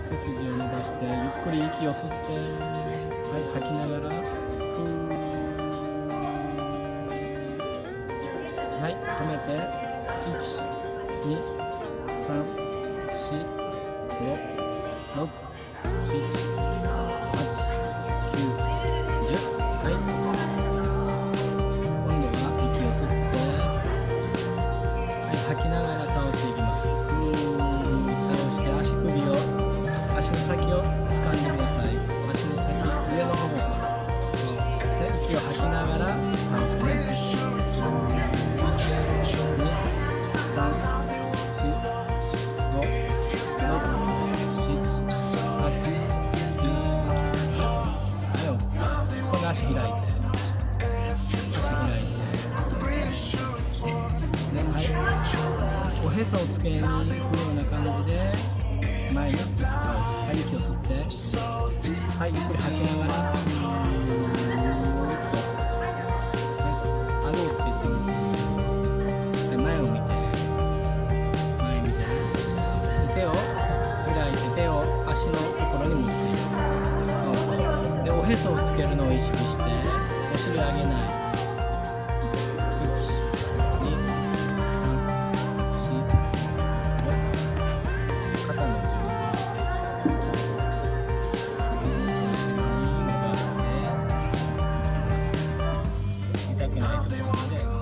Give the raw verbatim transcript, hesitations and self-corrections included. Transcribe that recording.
背筋を伸ばしてゆっくり息を吸って、はい、吐きながら、ふー、はい、止めて、いち、に、さん、し、ご、ろく、しち、はち、きゅう、じゅう。はい、今度は息を吸って、はい、吐きながら倒していきます。ふー、倒して足首を、足の先を掴んでください。足の先、上の方で息を吐きながら倒して、足開いて、足開いて、で、はい、おへそをつけに行くような感じで前に倒す。はい、息を吸って、はい、ゆっくり吐きながら、ふーっと、顎をつけてみて、前を見て、前見て、手を開いて、手を足のところに持っていく。で、おへそをつけるのを意識して、お尻上げない。いち、に、さん、し、ご、肩の準備です。後ろに伸ばしていきます。痛くないところまで。